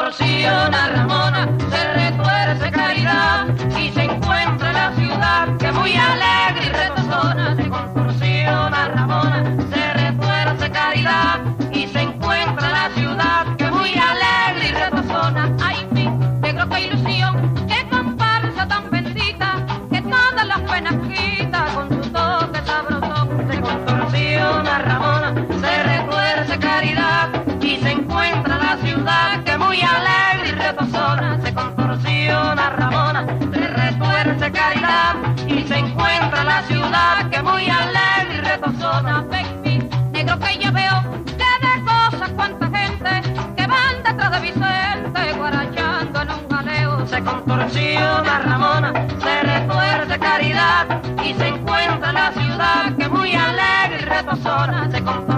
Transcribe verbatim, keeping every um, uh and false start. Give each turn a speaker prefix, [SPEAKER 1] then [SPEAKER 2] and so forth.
[SPEAKER 1] contorsiona Ramona, se retuerce Caridad y se encuentra la ciudad que muy alegre y retozona. Se contorsiona Ramona, se retuerce Caridad y se encuentra la ciudad que muy alegre y retozona. Ay, mi negro, qué ilusión, qué comparsa tan bendita, que todas las penas quita con su toque sabrosón. Se contorsiona Ramona, se retuerce Caridad y se encuentra la ciudad que muy alegre y retozona. Se contorsiona Ramona, se retuerce Caridad y se encuentra la ciudad que muy alegre y retozona. Baby, negro, que yo veo que de cosas cuánta gente que van detrás de Vicente guarachando en un jaleo. Se contorsiona Ramona, se retuerce Caridad y se encuentra la ciudad que muy alegre y retozona. Se